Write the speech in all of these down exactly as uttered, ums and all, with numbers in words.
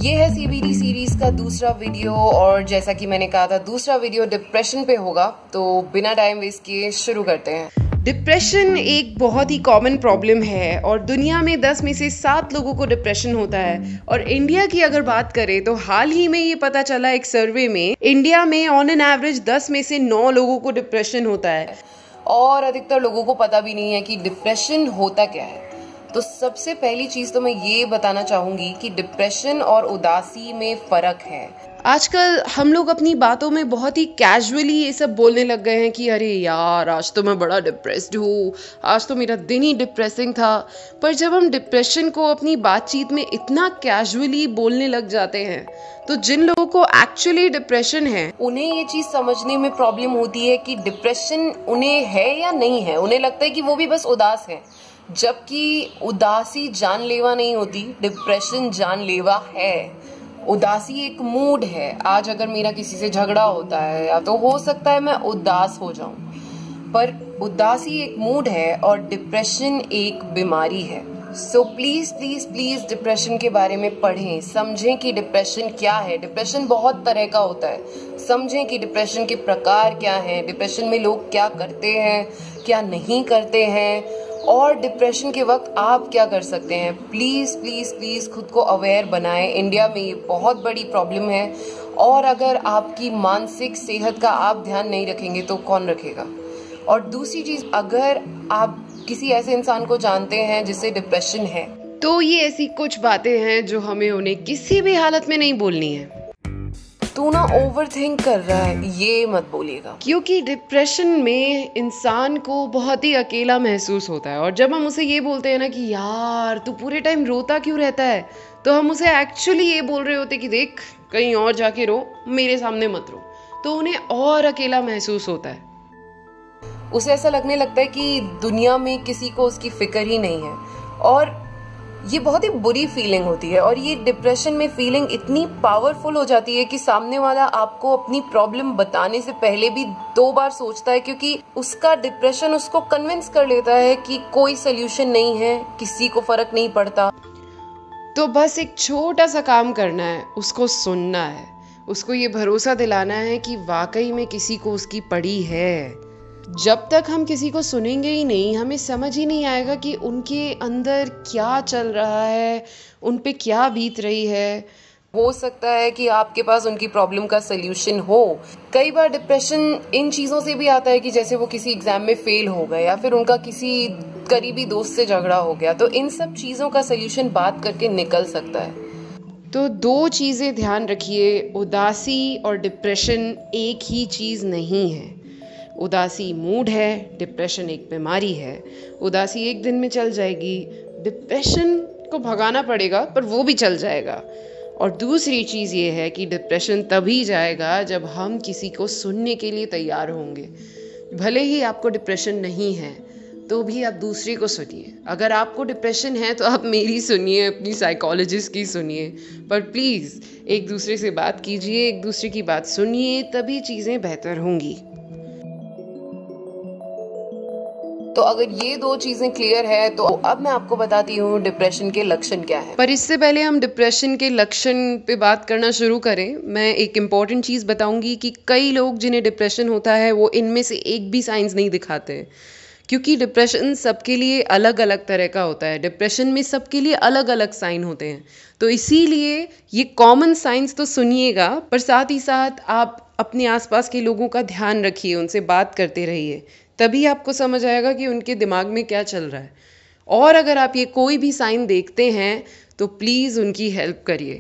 ये है CBT series का दूसरा वीडियो और जैसा कि मैंने कहा था दूसरा वीडियो डिप्रेशन पे होगा, तो बिना टाइम वेस्ट किए शुरू करते हैं। डिप्रेशन एक बहुत ही कॉमन प्रॉब्लम है और दुनिया में दस में से सात लोगों को डिप्रेशन होता है। और इंडिया की अगर बात करें तो हाल ही में ये पता चला एक सर्वे में, इंडिया में ऑन एन एवरेज दस में से नौ लोगों को डिप्रेशन होता है और अधिकतर लोगों को पता भी नहीं है कि डिप्रेशन होता क्या है। तो सबसे पहली चीज तो मैं ये बताना चाहूंगी कि डिप्रेशन और उदासी में फर्क है। आजकल हम लोग अपनी बातों में बहुत ही कैजुअली ये सब बोलने लग गए हैं कि अरे यार आज तो मैं बड़ा डिप्रेस्ड हूँ, आज तो मेरा दिन ही डिप्रेसिंग था। पर जब हम डिप्रेशन को अपनी बातचीत में इतना कैजुअली बोलने लग जाते हैं तो जिन लोगों को एक्चुअली डिप्रेशन है उन्हें ये चीज समझने में प्रॉब्लम होती है कि डिप्रेशन उन्हें है या नहीं है। उन्हें लगता है कि वो भी बस उदास है, जबकि उदासी जानलेवा नहीं होती, डिप्रेशन जानलेवा है। उदासी एक मूड है। आज अगर मेरा किसी से झगड़ा होता है या तो हो सकता है मैं उदास हो जाऊं, पर उदासी एक मूड है और डिप्रेशन एक बीमारी है। So please please please depression के बारे में पढ़ें, समझें कि डिप्रेशन क्या है। डिप्रेशन बहुत तरह का होता है, समझें कि डिप्रेशन के प्रकार क्या हैं, डिप्रेशन में लोग क्या करते हैं क्या नहीं करते हैं और डिप्रेशन के वक्त आप क्या कर सकते हैं। प्लीज प्लीज प्लीज खुद को अवेयर बनाएं। इंडिया में ये बहुत बड़ी प्रॉब्लम है और अगर आपकी मानसिक सेहत का आप ध्यान नहीं रखेंगे तो कौन रखेगा। और दूसरी चीज, अगर आप किसी ऐसे इंसान को जानते हैं जिससे डिप्रेशन है तो ये ऐसी कुछ बातें हैं जो हमें उन्हें किसी भी हालत में नहीं बोलनी है। तू ना ओवर थिंक कर रहा है, ये मत बोलिएगा, क्योंकि डिप्रेशन में इंसान को बहुत ही अकेला महसूस होता है। और जब हम उसे ये बोलते हैं ना कि यार तू पूरे टाइम रोता क्यों रहता है, तो हम उसे एक्चुअली ये बोल रहे होते कि देख कहीं और जाके रो, मेरे सामने मत रो। तो उन्हें और अकेला महसूस होता है, उसे ऐसा लगने लगता है कि दुनिया में किसी को उसकी फिक्र ही नहीं है। और ये बहुत ही बुरी फीलिंग होती है और ये डिप्रेशन में फीलिंग इतनी पावरफुल हो जाती है कि सामने वाला आपको अपनी प्रॉब्लम बताने से पहले भी दो बार सोचता है, क्योंकि उसका डिप्रेशन उसको कन्विंस कर लेता है कि कोई सोल्यूशन नहीं है, किसी को फर्क नहीं पड़ता। तो बस एक छोटा सा काम करना है, उसको सुनना है, उसको ये भरोसा दिलाना है कि वाकई में किसी को उसकी पड़ी है। जब तक हम किसी को सुनेंगे ही नहीं, हमें समझ ही नहीं आएगा कि उनके अंदर क्या चल रहा है, उन पे क्या बीत रही है। हो सकता है कि आपके पास उनकी प्रॉब्लम का सल्यूशन हो। कई बार डिप्रेशन इन चीज़ों से भी आता है कि जैसे वो किसी एग्जाम में फेल हो गए या फिर उनका किसी करीबी दोस्त से झगड़ा हो गया, तो इन सब चीज़ों का सल्यूशन बात करके निकल सकता है। तो दो चीज़ें ध्यान रखिए, उदासी और डिप्रेशन एक ही चीज़ नहीं है। उदासी मूड है, डिप्रेशन एक बीमारी है। उदासी एक दिन में चल जाएगी, डिप्रेशन को भगाना पड़ेगा पर वो भी चल जाएगा। और दूसरी चीज़ ये है कि डिप्रेशन तभी जाएगा जब हम किसी को सुनने के लिए तैयार होंगे। भले ही आपको डिप्रेशन नहीं है तो भी आप दूसरे को सुनिए। अगर आपको डिप्रेशन है तो आप मेरी सुनिए, अपनी साइकोलॉजिस्ट की सुनिए, पर प्लीज़ एक दूसरे से बात कीजिए, एक दूसरे की बात सुनिए, तभी चीज़ें बेहतर होंगी। तो अगर ये दो चीजें क्लियर है तो अब मैं आपको बताती हूँ डिप्रेशन के लक्षण क्या है। पर इससे पहले हम डिप्रेशन के लक्षण पे बात करना शुरू करें, मैं एक इम्पॉर्टेंट चीज़ बताऊंगी कि कई लोग जिन्हें डिप्रेशन होता है वो इनमें से एक भी साइंस नहीं दिखाते हैं, क्योंकि डिप्रेशन सबके लिए अलग अलग तरह का होता है। डिप्रेशन में सबके लिए अलग अलग साइन होते हैं, तो इसीलिए ये कॉमन साइंस तो सुनिएगा, पर साथ ही साथ आप अपने आसपास के लोगों का ध्यान रखिए, उनसे बात करते रहिए, तभी आपको समझ आएगा कि उनके दिमाग में क्या चल रहा है। और अगर आप ये कोई भी साइन देखते हैं तो प्लीज़ उनकी हेल्प करिए।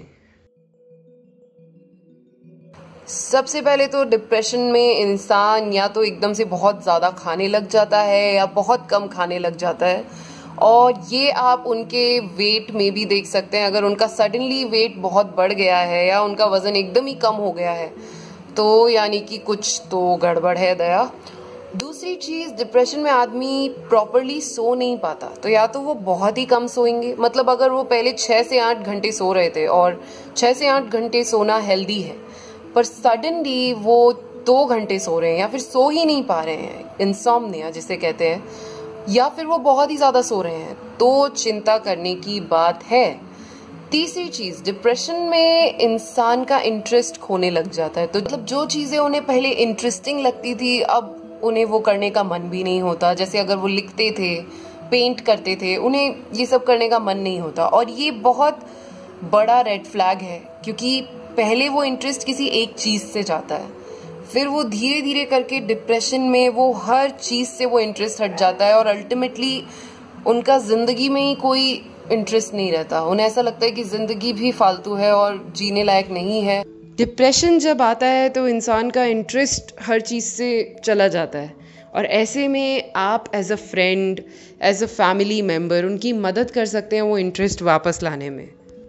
सबसे पहले तो डिप्रेशन में इंसान या तो एकदम से बहुत ज़्यादा खाने लग जाता है या बहुत कम खाने लग जाता है, और ये आप उनके वेट में भी देख सकते हैं। अगर उनका सडनली वेट बहुत बढ़ गया है या उनका वज़न एकदम ही कम हो गया है तो यानी कि कुछ तो गड़बड़ है दया। दूसरी चीज़, डिप्रेशन में आदमी प्रॉपरली सो नहीं पाता, तो या तो वो बहुत ही कम सोएंगे, मतलब अगर वो पहले छः से आठ घंटे सो रहे थे और छः से आठ घंटे सोना हेल्दी है, पर सडनली वो दो घंटे सो रहे हैं या फिर सो ही नहीं पा रहे हैं, इंसोम्निया जिसे कहते हैं, या फिर वो बहुत ही ज़्यादा सो रहे हैं, तो चिंता करने की बात है। तीसरी चीज, डिप्रेशन में इंसान का इंटरेस्ट खोने लग जाता है। तो मतलब जो चीजें उन्हें पहले इंटरेस्टिंग लगती थी अब उन्हें वो करने का मन भी नहीं होता। जैसे अगर वो लिखते थे, पेंट करते थे, उन्हें ये सब करने का मन नहीं होता। और ये बहुत बड़ा रेड फ्लैग है, क्योंकि पहले वो इंटरेस्ट किसी एक चीज से जाता है, फिर वो धीरे धीरे करके डिप्रेशन में वो हर चीज से वो इंटरेस्ट हट जाता है और अल्टीमेटली उनका जिंदगी में ही कोई इंटरेस्ट नहीं रहता। उन्हें ऐसा लगता है कि जिंदगी भी फालतू है और जीने लायक नहीं है। डिप्रेशन जब आता है तो इंसान का इंटरेस्ट हर चीज़ से चला जाता है, और ऐसे में आप as a friend, as a family member उनकी मदद कर सकते हैं वो इंटरेस्ट वापस लाने में।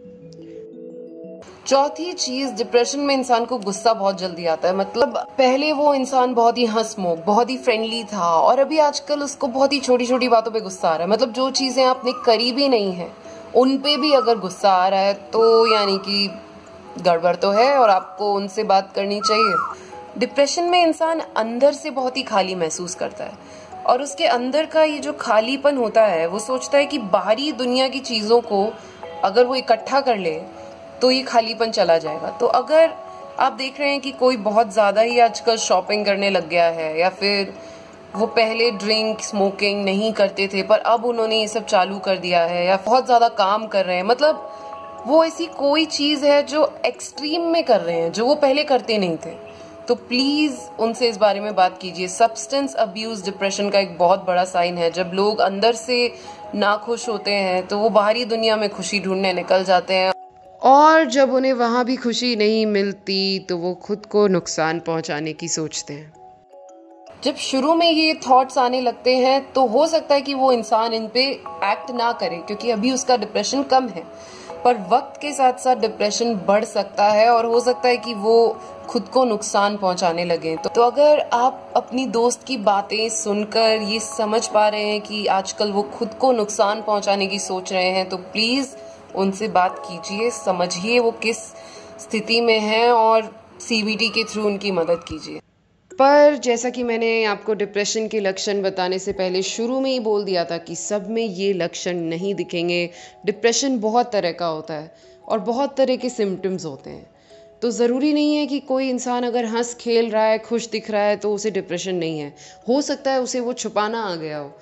चौथी चीज, डिप्रेशन में इंसान को गुस्सा बहुत जल्दी आता है। मतलब पहले वो इंसान बहुत ही हंसमुख, बहुत ही फ्रेंडली था, और अभी आजकल उसको बहुत ही छोटी छोटी बातों पे गुस्सा आ रहा है। मतलब जो चीजें आपने करी भी नहीं है उन पे भी अगर गुस्सा आ रहा है तो यानी कि गड़बड़ तो है और आपको उनसे बात करनी चाहिए। डिप्रेशन में इंसान अंदर से बहुत ही खाली महसूस करता है, और उसके अंदर का ये जो खालीपन होता है वो सोचता है कि बाहरी दुनिया की चीजों को अगर वो इकट्ठा कर ले तो ये खालीपन चला जाएगा। तो अगर आप देख रहे हैं कि कोई बहुत ज़्यादा ही आजकल शॉपिंग करने लग गया है, या फिर वो पहले ड्रिंक स्मोकिंग नहीं करते थे पर अब उन्होंने ये सब चालू कर दिया है, या बहुत ज़्यादा काम कर रहे हैं, मतलब वो ऐसी कोई चीज़ है जो एक्सट्रीम में कर रहे हैं जो वो पहले करते नहीं थे, तो प्लीज़ उनसे इस बारे में बात कीजिए। सब्सटेंस अब्यूज़ डिप्रेशन का एक बहुत बड़ा साइन है। जब लोग अंदर से नाखुश होते हैं तो वो बाहरी दुनिया में खुशी ढूंढने निकल जाते हैं, और जब उन्हें वहाँ भी खुशी नहीं मिलती तो वो खुद को नुकसान पहुँचाने की सोचते हैं। जब शुरू में ये थॉट्स आने लगते हैं तो हो सकता है कि वो इंसान इन पे एक्ट ना करे क्योंकि अभी उसका डिप्रेशन कम है, पर वक्त के साथ साथ डिप्रेशन बढ़ सकता है और हो सकता है कि वो खुद को नुकसान पहुंचाने लगे। तो, तो अगर आप अपनी दोस्त की बातें सुनकर ये समझ पा रहे हैं कि आजकल वो खुद को नुकसान पहुंचाने की सोच रहे हैं तो प्लीज़ उनसे बात कीजिए, समझिए वो किस स्थिति में हैं और सीबीटी के थ्रू उनकी मदद कीजिए। पर जैसा कि मैंने आपको डिप्रेशन के लक्षण बताने से पहले शुरू में ही बोल दिया था कि सब में ये लक्षण नहीं दिखेंगे। डिप्रेशन बहुत तरह का होता है और बहुत तरह के सिम्टम्स होते हैं, तो ज़रूरी नहीं है कि कोई इंसान अगर हंस खेल रहा है, खुश दिख रहा है तो उसे डिप्रेशन नहीं है। हो सकता है उसे वो छुपाना आ गया हो।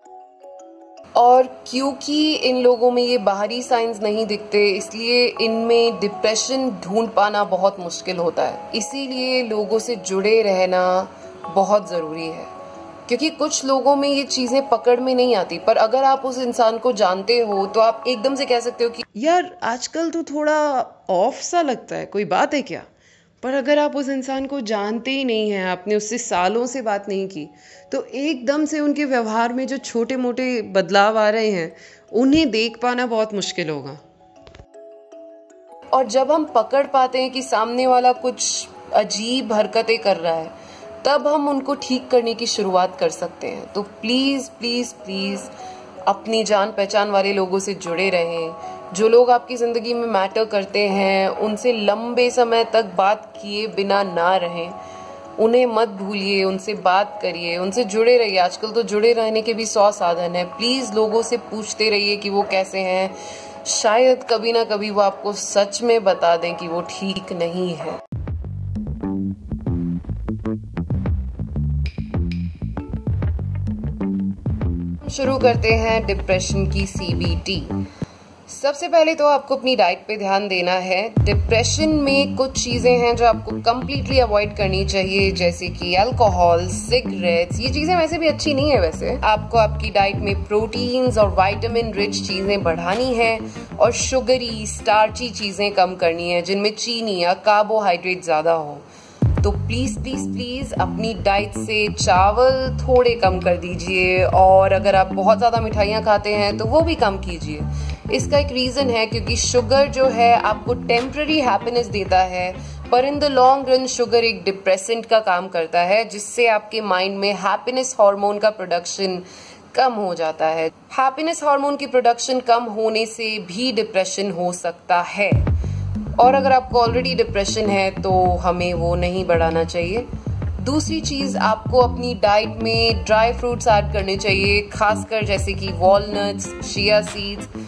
और क्योंकि इन लोगों में ये बाहरी साइंस नहीं दिखते इसलिए इनमें डिप्रेशन ढूंढ पाना बहुत मुश्किल होता है। इसीलिए लोगों से जुड़े रहना बहुत ज़रूरी है, क्योंकि कुछ लोगों में ये चीज़ें पकड़ में नहीं आती, पर अगर आप उस इंसान को जानते हो तो आप एकदम से कह सकते हो कि यार आजकल तो थोड़ा ऑफ सा लगता है, कोई बात है क्या। पर अगर आप उस इंसान को जानते ही नहीं हैं, आपने उससे सालों से बात नहीं की, तो एकदम से उनके व्यवहार में जो छोटे मोटे बदलाव आ रहे हैं उन्हें देख पाना बहुत मुश्किल होगा। और जब हम पकड़ पाते हैं कि सामने वाला कुछ अजीब हरकतें कर रहा है तब हम उनको ठीक करने की शुरुआत कर सकते हैं। तो प्लीज़ प्लीज़ प्लीज़ अपनी जान पहचान वाले लोगों से जुड़े रहें। जो लोग आपकी ज़िंदगी में मैटर करते हैं उनसे लंबे समय तक बात किए बिना ना रहें, उन्हें मत भूलिए, उनसे बात करिए, उनसे जुड़े रहिए। आजकल तो जुड़े रहने के भी सौ साधन हैं। प्लीज़ लोगों से पूछते रहिए कि वो कैसे हैं, शायद कभी ना कभी वो आपको सच में बता दें कि वो ठीक नहीं है। शुरू करते हैं डिप्रेशन की सीबीटी। सबसे पहले तो आपको अपनी डाइट पे ध्यान देना है। डिप्रेशन में कुछ चीज़ें हैं जो आपको कम्प्लीटली अवॉइड करनी चाहिए, जैसे कि अल्कोहल, सिगरेट्स। ये चीज़ें वैसे भी अच्छी नहीं है। वैसे आपको आपकी डाइट में प्रोटीन्स और विटामिन रिच चीज़ें बढ़ानी है और शुगरी स्टार्ची चीज़ें कम करनी है जिनमें चीनी या कार्बोहाइड्रेट ज़्यादा हो। तो प्लीज़ प्लीज़ प्लीज़ अपनी डाइट से चावल थोड़े कम कर दीजिए, और अगर आप बहुत ज़्यादा मिठाइयाँ खाते हैं तो वो भी कम कीजिए। इसका एक रीज़न है क्योंकि शुगर जो है आपको टेम्पररी हैप्पीनेस देता है, पर in the long run sugar एक डिप्रेसेंट का काम करता है जिससे आपके माइंड में हैप्पीनेस हार्मोन का प्रोडक्शन कम हो जाता है। हैप्पीनेस हार्मोन की प्रोडक्शन कम होने से भी डिप्रेशन हो सकता है, और अगर आपको ऑलरेडी डिप्रेशन है तो हमें वो नहीं बढ़ाना चाहिए। दूसरी चीज़, आपको अपनी डाइट में ड्राई फ्रूट्स ऐड करने चाहिए, खासकर जैसे कि वॉलनट्स, चिया सीड्स।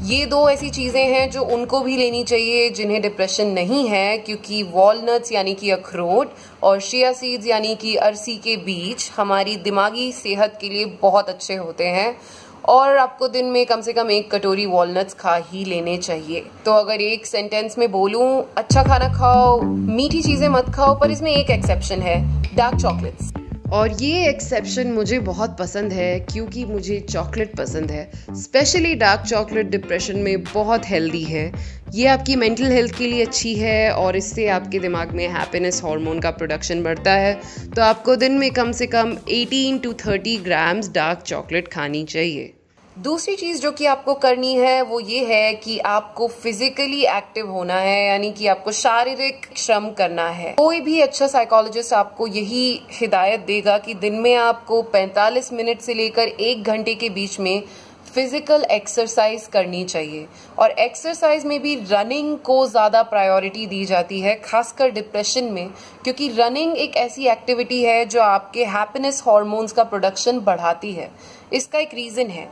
ये दो ऐसी चीज़ें हैं जो उनको भी लेनी चाहिए जिन्हें डिप्रेशन नहीं है, क्योंकि वॉलनट्स यानी कि अखरोट और चिया सीड्स यानी कि अरसी के बीज हमारी दिमागी सेहत के लिए बहुत अच्छे होते हैं और आपको दिन में कम से कम एक कटोरी वॉलनट्स खा ही लेने चाहिए। तो अगर एक सेंटेंस में बोलूं, अच्छा खाना खाओ, मीठी चीज़ें मत खाओ, पर इसमें एक एक्सेप्शन है, डार्क चॉकलेट्स। और ये एक्सेप्शन मुझे बहुत पसंद है क्योंकि मुझे चॉकलेट पसंद है। स्पेशली डार्क चॉकलेट डिप्रेशन में बहुत हेल्दी है। ये आपकी मेंटल हेल्थ के लिए अच्छी है और इससे आपके दिमाग में हैप्पीनेस हार्मोन का प्रोडक्शन बढ़ता है। तो आपको दिन में कम से कम अठारह टू तीस ग्राम्स डार्क चॉकलेट खानी चाहिए। दूसरी चीज़ जो कि आपको करनी है वो ये है कि आपको फिजिकली एक्टिव होना है, यानी कि आपको शारीरिक श्रम करना है। कोई भी अच्छा साइकोलॉजिस्ट आपको यही हिदायत देगा कि दिन में आपको पैंतालीस मिनट से लेकर एक घंटे के बीच में फिजिकल एक्सरसाइज करनी चाहिए। और एक्सरसाइज में भी रनिंग को ज़्यादा प्रायोरिटी दी जाती है, खासकर डिप्रेशन में, क्योंकि रनिंग एक ऐसी एक्टिविटी है जो आपके हैप्पीनेस हार्मोन्स का प्रोडक्शन बढ़ाती है। इसका एक रीज़न है।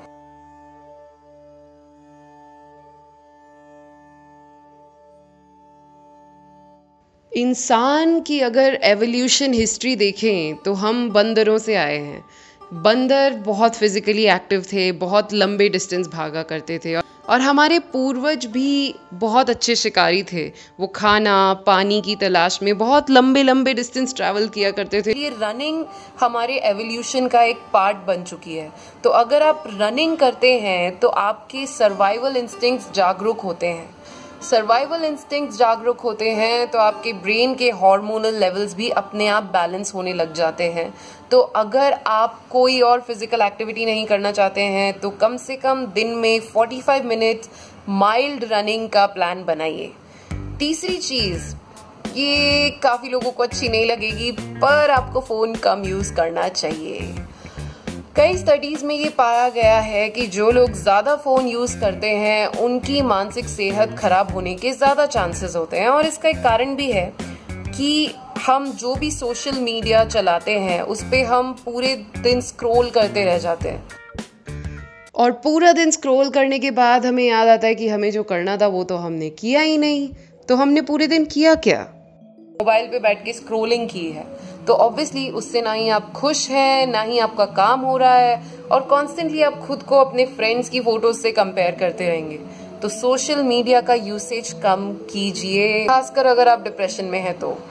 इंसान की अगर एवोल्यूशन हिस्ट्री देखें तो हम बंदरों से आए हैं। बंदर बहुत फिजिकली एक्टिव थे, बहुत लंबे डिस्टेंस भागा करते थे और हमारे पूर्वज भी बहुत अच्छे शिकारी थे। वो खाना पानी की तलाश में बहुत लंबे लंबे डिस्टेंस ट्रैवल किया करते थे। ये रनिंग हमारे एवोल्यूशन का एक पार्ट बन चुकी है। तो अगर आप रनिंग करते हैं तो आपके सर्वाइवल इंस्टिंक्ट्स जागरूक होते हैं। सर्वाइवल इंस्टिंक्ट्स जागरूक होते हैं तो आपके ब्रेन के हार्मोनल लेवल्स भी अपने आप बैलेंस होने लग जाते हैं। तो अगर आप कोई और फिजिकल एक्टिविटी नहीं करना चाहते हैं तो कम से कम दिन में पैंतालीस मिनट माइल्ड रनिंग का प्लान बनाइए। तीसरी चीज़, ये काफ़ी लोगों को अच्छी नहीं लगेगी, पर आपको फ़ोन कम यूज़ करना चाहिए। कई स्टडीज़ में ये पाया गया है कि जो लोग ज़्यादा फ़ोन यूज़ करते हैं उनकी मानसिक सेहत खराब होने के ज़्यादा चांसेस होते हैं। और इसका एक कारण भी है कि हम जो भी सोशल मीडिया चलाते हैं उस पर हम पूरे दिन स्क्रॉल करते रह जाते हैं और पूरा दिन स्क्रॉल करने के बाद हमें याद आता है कि हमें जो करना था वो तो हमने किया ही नहीं। तो हमने पूरे दिन किया क्या? मोबाइल पे बैठ के स्क्रॉलिंग की है। तो ऑब्वियसली उससे ना ही आप खुश हैं, ना ही आपका काम हो रहा है और कॉन्स्टेंटली आप खुद को अपने फ्रेंड्स की फोटोज से कंपेयर करते रहेंगे। तो सोशल मीडिया का यूसेज कम कीजिए, खासकर अगर आप डिप्रेशन में हैं तो।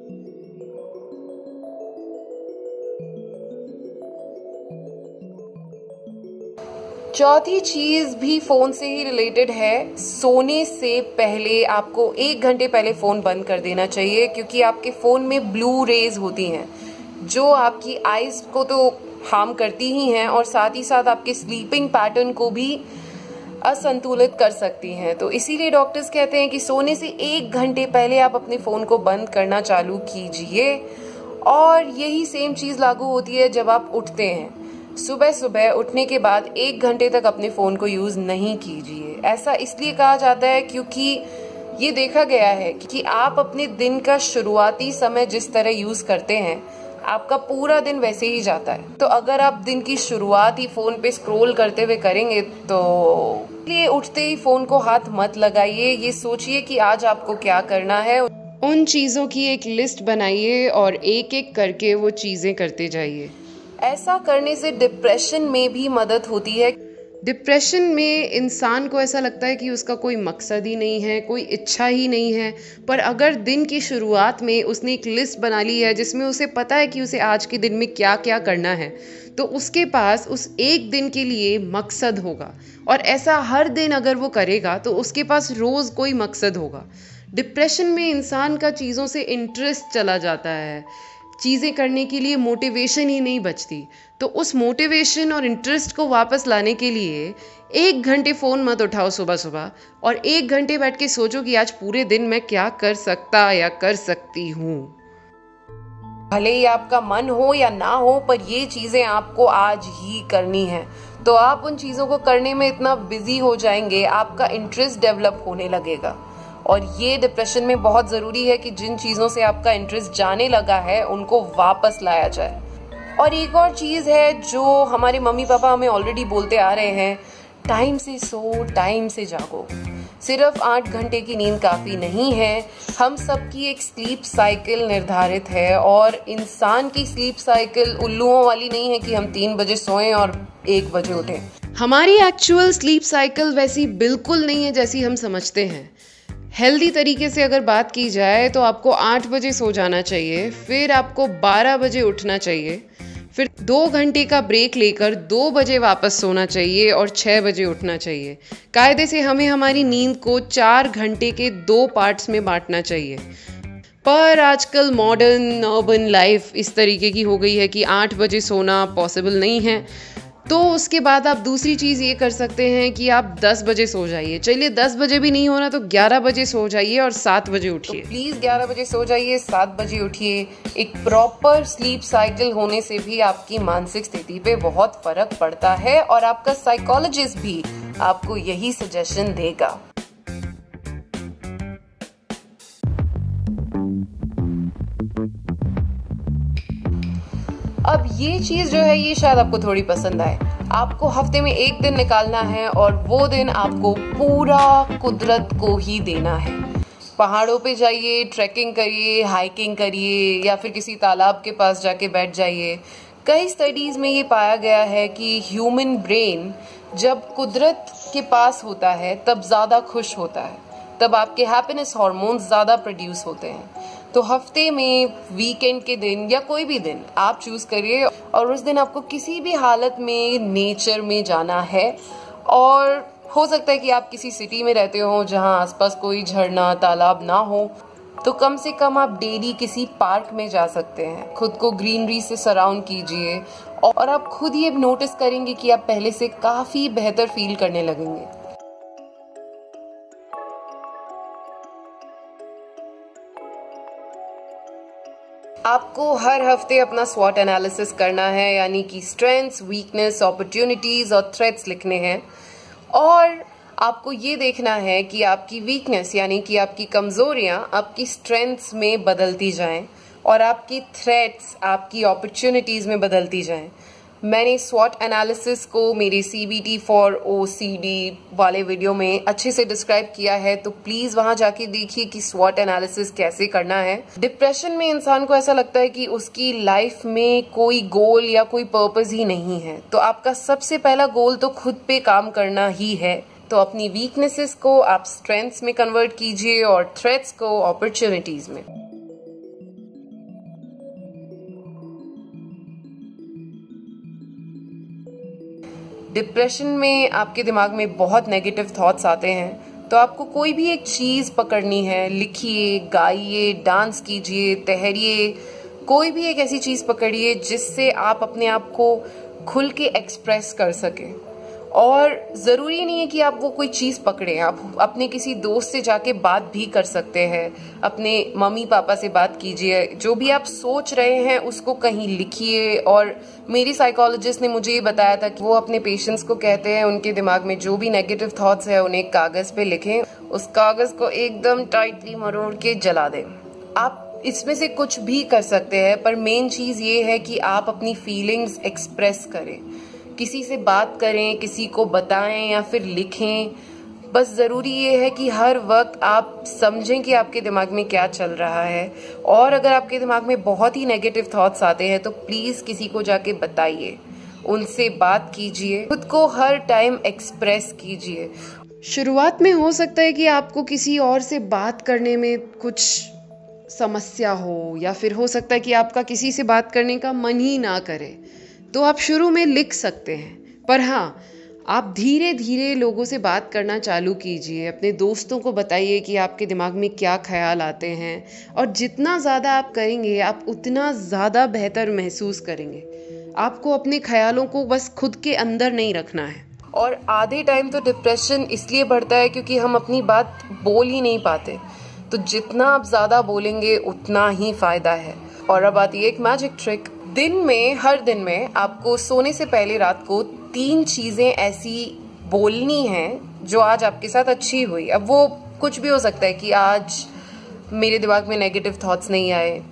चौथी चीज भी फोन से ही रिलेटेड है। सोने से पहले आपको एक घंटे पहले फोन बंद कर देना चाहिए, क्योंकि आपके फोन में ब्लू रेज होती हैं जो आपकी आईज को तो हार्म करती ही हैं और साथ ही साथ आपके स्लीपिंग पैटर्न को भी असंतुलित कर सकती हैं। तो इसीलिए डॉक्टर्स कहते हैं कि सोने से एक घंटे पहले आप अपने फोन को बंद करना चालू कीजिए। और यही सेम चीज लागू होती है जब आप उठते हैं। सुबह सुबह उठने के बाद एक घंटे तक अपने फ़ोन को यूज़ नहीं कीजिए। ऐसा इसलिए कहा जाता है क्योंकि ये देखा गया है कि आप अपने दिन का शुरुआती समय जिस तरह यूज़ करते हैं आपका पूरा दिन वैसे ही जाता है। तो अगर आप दिन की शुरुआत ही फ़ोन पे स्क्रॉल करते हुए करेंगे तो इसलिए उठते ही फ़ोन को हाथ मत लगाइए। ये सोचिए कि आज आपको क्या करना है, उन चीज़ों की एक लिस्ट बनाइए और एक एक करके वो चीज़ें करते जाइए। ऐसा करने से डिप्रेशन में भी मदद होती है। डिप्रेशन में इंसान को ऐसा लगता है कि उसका कोई मकसद ही नहीं है, कोई इच्छा ही नहीं है। पर अगर दिन की शुरुआत में उसने एक लिस्ट बना ली है जिसमें उसे पता है कि उसे आज के दिन में क्या क्या करना है, तो उसके पास उस एक दिन के लिए मकसद होगा। और ऐसा हर दिन अगर वो करेगा तो उसके पास रोज़ कोई मकसद होगा। डिप्रेशन में इंसान का चीज़ों से इंटरेस्ट चला जाता है, चीज़ें करने के लिए मोटिवेशन ही नहीं बचती। तो उस मोटिवेशन और इंटरेस्ट को वापस लाने के लिए एक घंटे फ़ोन मत उठाओ सुबह सुबह और एक घंटे बैठ के सोचो कि आज पूरे दिन मैं क्या कर सकता या कर सकती हूँ। भले ही आपका मन हो या ना हो, पर ये चीज़ें आपको आज ही करनी है। तो आप उन चीज़ों को करने में इतना बिजी हो जाएंगे, आपका इंटरेस्ट डेवलप होने लगेगा। और ये डिप्रेशन में बहुत ज़रूरी है कि जिन चीज़ों से आपका इंटरेस्ट जाने लगा है उनको वापस लाया जाए। और एक और चीज़ है जो हमारे मम्मी पापा हमें ऑलरेडी बोलते आ रहे हैं, टाइम से सो, टाइम से जागो। सिर्फ आठ घंटे की नींद काफ़ी नहीं है। हम सबकी एक स्लीप साइकिल निर्धारित है और इंसान की स्लीप साइकिल उल्लुओं वाली नहीं है कि हम तीन बजे सोएं और एक बजे उठें। हमारी एक्चुअल स्लीप साइकिल वैसी बिल्कुल नहीं है जैसी हम समझते हैं। हेल्दी तरीके से अगर बात की जाए तो आपको आठ बजे सो जाना चाहिए, फिर आपको बारह बजे उठना चाहिए, फिर दो घंटे का ब्रेक लेकर दो बजे वापस सोना चाहिए और छः बजे उठना चाहिए। कायदे से हमें हमारी नींद को चार घंटे के दो पार्ट्स में बांटना चाहिए। पर आजकल मॉडर्न अर्बन लाइफ इस तरीके की हो गई है कि आठ बजे सोना पॉसिबल नहीं है। तो उसके बाद आप दूसरी चीज़ ये कर सकते हैं कि आप दस बजे सो जाइए। चलिए दस बजे भी नहीं होना तो ग्यारह बजे सो जाइए और सात बजे उठिए। तो प्लीज़ ग्यारह बजे सो जाइए, सात बजे उठिए। एक प्रॉपर स्लीप साइकिल होने से भी आपकी मानसिक स्थिति पे बहुत फर्क पड़ता है और आपका साइकोलॉजिस्ट भी आपको यही सजेशन देगा। अब ये चीज जो है ये शायद आपको थोड़ी पसंद आए। आपको हफ्ते में एक दिन निकालना है और वो दिन आपको पूरा कुदरत को ही देना है। पहाड़ों पे जाइए, ट्रैकिंग करिए, हाइकिंग करिए या फिर किसी तालाब के पास जाके बैठ जाइए। कई स्टडीज में ये पाया गया है कि ह्यूमन ब्रेन जब कुदरत के पास होता है तब ज़्यादा खुश होता है, तब आपके हैप्पीनेस हार्मोन्स ज़्यादा प्रोड्यूस होते हैं। तो हफ्ते में वीकेंड के दिन या कोई भी दिन आप चूज करिए और उस दिन आपको किसी भी हालत में नेचर में जाना है। और हो सकता है कि आप किसी सिटी में रहते हो जहां आसपास कोई झरना तालाब ना हो, तो कम से कम आप डेली किसी पार्क में जा सकते हैं। खुद को ग्रीनरी से सराउंड कीजिए और आप खुद ये नोटिस करेंगे कि आप पहले से काफी बेहतर फील करने लगेंगे। आपको हर हफ्ते अपना स्वॉट एनालिसिस करना है, यानी कि स्ट्रेंथ्स, वीकनेस, अपॉर्चुनिटीज और थ्रेट्स लिखने हैं। और आपको ये देखना है कि आपकी वीकनेस यानी कि आपकी कमजोरियां आपकी स्ट्रेंथ्स में बदलती जाएं और आपकी थ्रेट्स आपकी अपॉर्चुनिटीज में बदलती जाएं। मैंने स्वॉट एनालिसिस को मेरे C B T for O C D वाले वीडियो में अच्छे से डिस्क्राइब किया है, तो प्लीज वहां जाके देखिए कि स्वॉट एनालिसिस कैसे करना है। डिप्रेशन में इंसान को ऐसा लगता है कि उसकी लाइफ में कोई गोल या कोई पर्पस ही नहीं है, तो आपका सबसे पहला गोल तो खुद पे काम करना ही है। तो अपनी वीकनेसेस को आप स्ट्रेंथ्स में कन्वर्ट कीजिए और थ्रेट्स को अपॉर्चुनिटीज में। डिप्रेशन में आपके दिमाग में बहुत नेगेटिव थॉट्स आते हैं, तो आपको कोई भी एक चीज पकड़नी है, लिखिए, गाइए, डांस कीजिए, तैरिए, कोई भी एक ऐसी चीज पकड़िए जिससे आप अपने आप को खुल के एक्सप्रेस कर सके। और जरूरी नहीं है कि आप वो कोई चीज पकड़े, आप अपने किसी दोस्त से जाके बात भी कर सकते हैं, अपने मम्मी पापा से बात कीजिए, जो भी आप सोच रहे हैं उसको कहीं लिखिए। और मेरी साइकोलॉजिस्ट ने मुझे ये बताया था कि वो अपने पेशेंट्स को कहते हैं उनके दिमाग में जो भी नेगेटिव थॉट्स है उन्हें कागज पे लिखें, उस कागज को एकदम टाइटली मरोड़ के जला दें। आप इसमें से कुछ भी कर सकते हैं, पर मेन चीज ये है कि आप अपनी फीलिंग्स एक्सप्रेस करें, किसी से बात करें, किसी को बताएं या फिर लिखें। बस ज़रूरी ये है कि हर वक्त आप समझें कि आपके दिमाग में क्या चल रहा है। और अगर आपके दिमाग में बहुत ही नेगेटिव थॉट्स आते हैं तो प्लीज़ किसी को जाके बताइए, उनसे बात कीजिए, खुद को हर टाइम एक्सप्रेस कीजिए। शुरुआत में हो सकता है कि आपको किसी और से बात करने में कुछ समस्या हो, या फिर हो सकता है कि आपका किसी से बात करने का मन ही ना करे, तो आप शुरू में लिख सकते हैं। पर हाँ, आप धीरे धीरे लोगों से बात करना चालू कीजिए, अपने दोस्तों को बताइए कि आपके दिमाग में क्या ख्याल आते हैं। और जितना ज़्यादा आप करेंगे आप उतना ज़्यादा बेहतर महसूस करेंगे। आपको अपने ख्यालों को बस खुद के अंदर नहीं रखना है। और आधे टाइम तो डिप्रेशन इसलिए बढ़ता है क्योंकि हम अपनी बात बोल ही नहीं पाते, तो जितना आप ज़्यादा बोलेंगे उतना ही फ़ायदा है। और अब आती है एक मैजिक ट्रिक। दिन में, हर दिन में आपको सोने से पहले रात को तीन चीजें ऐसी बोलनी हैं जो आज आपके साथ अच्छी हुई। अब वो कुछ भी हो सकता है कि आज मेरे दिमाग में नेगेटिव थॉट्स नहीं आए,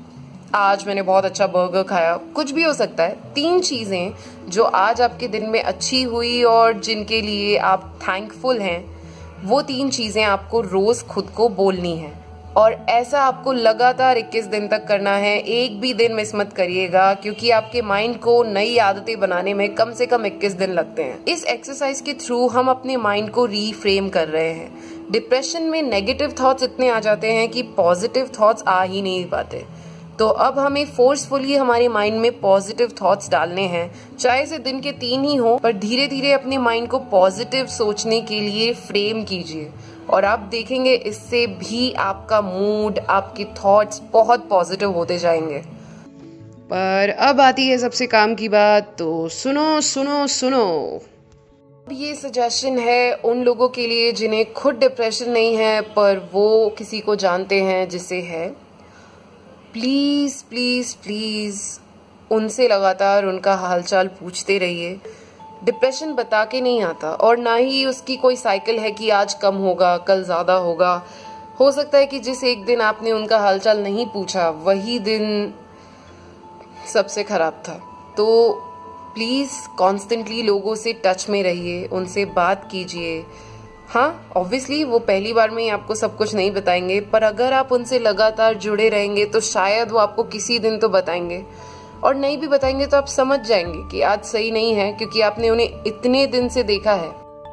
आज मैंने बहुत अच्छा बर्गर खाया, कुछ भी हो सकता है। तीन चीजें जो आज आपके दिन में अच्छी हुई और जिनके लिए आप थैंकफुल हैं, वो तीन चीजें आपको रोज खुद को बोलनी है। और ऐसा आपको लगातार इक्कीस दिन तक करना है। एक भी दिन मिस मत करिएगा, क्योंकि आपके माइंड को नई आदतें बनाने में कम से कम इक्कीस दिन लगते हैं। इस एक्सरसाइज के थ्रू हम अपने माइंड को रीफ्रेम कर रहे हैं। डिप्रेशन में नेगेटिव थॉट्स इतने आ जाते हैं कि पॉजिटिव थॉट्स आ ही नहीं पाते। तो अब हमें फोर्सफुली हमारे माइंड में पॉजिटिव थॉट्स डालने हैं, चाहे से दिन के तीन ही हो, पर धीरे धीरे अपने माइंड को पॉजिटिव सोचने के लिए फ्रेम कीजिए और आप देखेंगे इससे भी आपका मूड, आपके थॉट्स बहुत पॉजिटिव होते जाएंगे। पर अब आती है सबसे काम की बात, तो सुनो सुनो सुनो। ये सजेशन है उन लोगों के लिए जिन्हें खुद डिप्रेशन नहीं है पर वो किसी को जानते हैं जिसे है। प्लीज प्लीज प्लीज उनसे लगातार उनका हालचाल पूछते रहिए। डिप्रेशन बता के नहीं आता और ना ही उसकी कोई साइकिल है कि आज कम होगा, कल ज्यादा होगा। हो सकता है कि जिस एक दिन आपने उनका हालचाल नहीं पूछा, वही दिन सबसे खराब था। तो प्लीज कॉन्स्टेंटली लोगों से टच में रहिए, उनसे बात कीजिए। हाँ, ऑब्वियसली वो पहली बार में ही आपको सब कुछ नहीं बताएंगे, पर अगर आप उनसे लगातार जुड़े रहेंगे तो शायद वो आपको किसी दिन तो बताएंगे, और नहीं भी बताएंगे तो आप समझ जाएंगे कि आज सही नहीं है, क्योंकि आपने उन्हें इतने दिन से देखा है।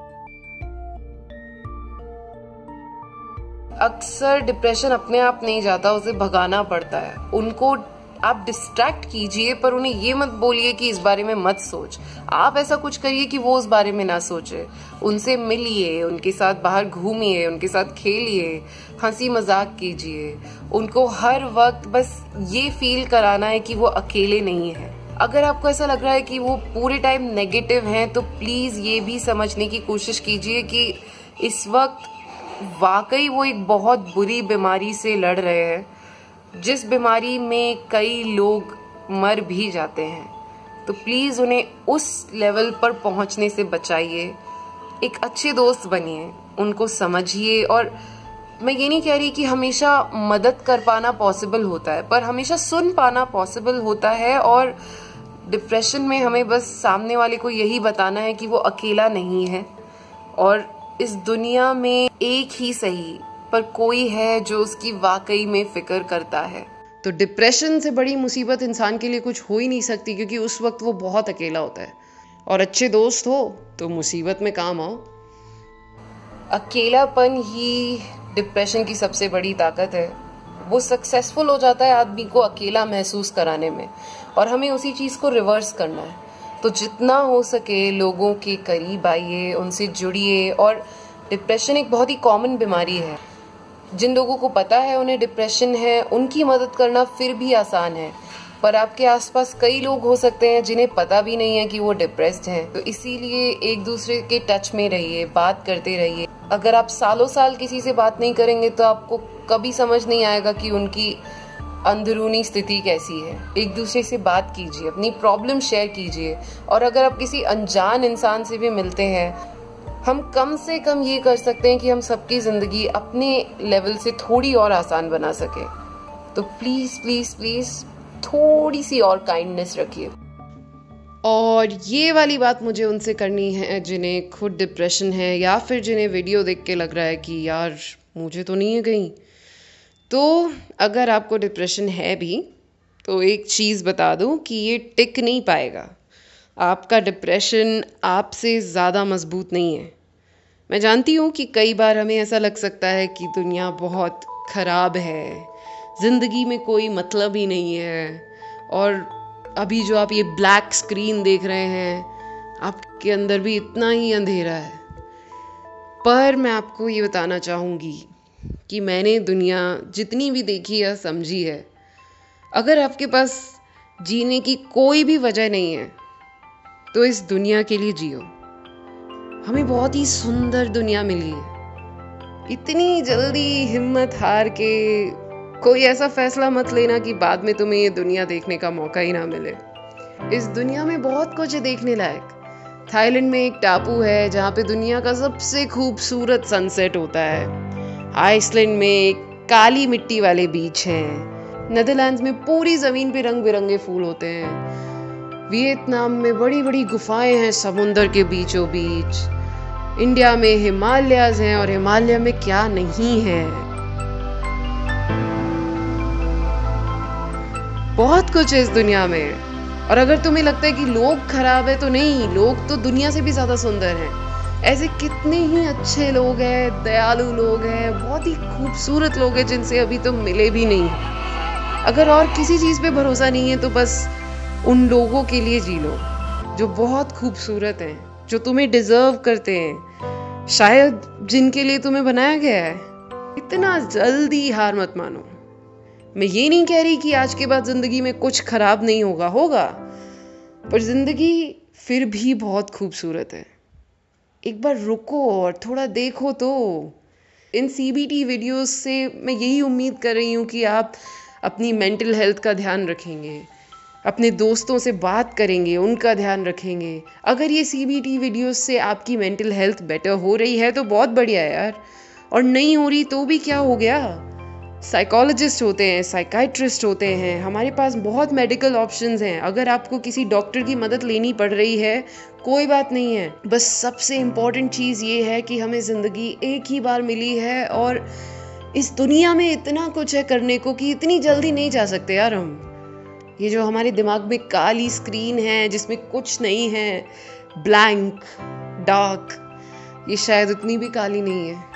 अक्सर डिप्रेशन अपने आप नहीं जाता, उसे भगाना पड़ता है। उनको आप डिस्ट्रैक्ट कीजिए, पर उन्हें ये मत बोलिए कि इस बारे में मत सोच। आप ऐसा कुछ करिए कि वो उस बारे में ना सोचे। उनसे मिलिए, उनके साथ बाहर घूमिए, उनके साथ खेलिए, हंसी मजाक कीजिए। उनको हर वक्त बस ये फील कराना है कि वो अकेले नहीं है। अगर आपको ऐसा लग रहा है कि वो पूरे टाइम नेगेटिव हैं, तो प्लीज ये भी समझने की कोशिश कीजिए कि इस वक्त वाकई वो एक बहुत बुरी बीमारी से लड़ रहे हैं, जिस बीमारी में कई लोग मर भी जाते हैं। तो प्लीज उन्हें उस लेवल पर पहुंचने से बचाइए। एक अच्छे दोस्त बनिए, उनको समझिए। और मैं ये नहीं कह रही कि हमेशा मदद कर पाना पॉसिबल होता है, पर हमेशा सुन पाना पॉसिबल होता है। और डिप्रेशन में हमें बस सामने वाले को यही बताना है कि वो अकेला नहीं है, और इस दुनिया में एक ही सही पर कोई है जो उसकी वाकई में फिक्र करता है। तो डिप्रेशन से बड़ी मुसीबत इंसान के लिए कुछ हो ही नहीं सकती, क्योंकि उस वक्त वो बहुत अकेला होता है। और अच्छे दोस्त हो तो मुसीबत में काम आओ। अकेलापन ही डिप्रेशन की सबसे बड़ी ताकत है। वो सक्सेसफुल हो जाता है आदमी को अकेला महसूस कराने में, और हमें उसी चीज को रिवर्स करना है। तो जितना हो सके लोगों के करीब आइए, उनसे जुड़िए। और डिप्रेशन एक बहुत ही कॉमन बीमारी है। जिन लोगों को पता है उन्हें डिप्रेशन है, उनकी मदद करना फिर भी आसान है, पर आपके आसपास कई लोग हो सकते हैं जिन्हें पता भी नहीं है कि वो डिप्रेस्ड हैं। तो इसीलिए एक दूसरे के टच में रहिए, बात करते रहिए। अगर आप सालों साल किसी से बात नहीं करेंगे तो आपको कभी समझ नहीं आएगा कि उनकी अंदरूनी स्थिति कैसी है। एक दूसरे से बात कीजिए, अपनी प्रॉब्लम शेयर कीजिए। और अगर आप किसी अनजान इंसान से भी मिलते हैं, हम कम से कम ये कर सकते हैं कि हम सबकी जिंदगी अपने लेवल से थोड़ी और आसान बना सके। तो प्लीज प्लीज प्लीज थोड़ी सी और काइंडनेस रखिए। और ये वाली बात मुझे उनसे करनी है जिन्हें खुद डिप्रेशन है, या फिर जिन्हें वीडियो देख के लग रहा है कि यार मुझे तो नहीं है कहीं। तो अगर आपको डिप्रेशन है भी, तो एक चीज़ बता दूं कि ये टिक नहीं पाएगा। आपका डिप्रेशन आपसे ज़्यादा मजबूत नहीं है। मैं जानती हूँ कि कई बार हमें ऐसा लग सकता है कि दुनिया बहुत ख़राब है, ज़िंदगी में कोई मतलब ही नहीं है, और अभी जो आप ये ब्लैक स्क्रीन देख रहे हैं, आपके अंदर भी इतना ही अंधेरा है। पर मैं आपको ये बताना चाहूँगी कि मैंने दुनिया जितनी भी देखी या समझी है, अगर आपके पास जीने की कोई भी वजह नहीं है तो इस दुनिया के लिए जियो। हमें बहुत ही सुंदर दुनिया मिली है। इतनी जल्दी हिम्मत हार के कोई ऐसा फैसला मत लेना कि बाद में तुम्हें ये दुनिया देखने का मौका ही ना मिले। इस दुनिया में बहुत कुछ है देखने लायक। थाईलैंड में एक टापू है जहाँ पे दुनिया का सबसे खूबसूरत सनसेट होता है। आइसलैंड में एक काली मिट्टी वाले बीच हैं। नीदरलैंड्स में पूरी ज़मीन पे रंग बिरंगे फूल होते हैं। वियतनाम में बड़ी बड़ी गुफाएं हैं समुंदर के बीचों बीच। इंडिया में हिमालयाज हैं और हिमालय में क्या नहीं है। बहुत कुछ है इस दुनिया में। और अगर तुम्हें लगता है कि लोग खराब है तो नहीं, लोग तो दुनिया से भी ज़्यादा सुंदर हैं। ऐसे कितने ही अच्छे लोग हैं, दयालु लोग हैं, बहुत ही खूबसूरत लोग हैं जिनसे अभी तुम मिले भी नहीं। अगर और किसी चीज़ पे भरोसा नहीं है तो बस उन लोगों के लिए जी लो जो बहुत खूबसूरत हैं, जो तुम्हें डिजर्व करते हैं, शायद जिनके लिए तुम्हें बनाया गया है। इतना जल्दी हार मत मानो। मैं ये नहीं कह रही कि आज के बाद ज़िंदगी में कुछ खराब नहीं होगा, होगा, पर ज़िंदगी फिर भी बहुत खूबसूरत है। एक बार रुको और थोड़ा देखो तो। इन सी बी टी वीडियोस से मैं यही उम्मीद कर रही हूँ कि आप अपनी मेंटल हेल्थ का ध्यान रखेंगे, अपने दोस्तों से बात करेंगे, उनका ध्यान रखेंगे। अगर ये सी बी टी वीडियोस से आपकी मेंटल हेल्थ बेटर हो रही है तो बहुत बढ़िया है यार, और नहीं हो रही तो भी क्या हो गया। साइकोलॉजिस्ट होते हैं, साइकियाट्रिस्ट होते हैं, हमारे पास बहुत मेडिकल ऑप्शंस हैं। अगर आपको किसी डॉक्टर की मदद लेनी पड़ रही है कोई बात नहीं है। बस सबसे इम्पॉर्टेंट चीज़ ये है कि हमें ज़िंदगी एक ही बार मिली है और इस दुनिया में इतना कुछ है करने को कि इतनी जल्दी नहीं जा सकते यार हम। ये जो हमारे दिमाग में काली स्क्रीन है जिसमें कुछ नहीं है, ब्लैंक, डार्क, ये शायद उतनी भी काली नहीं है।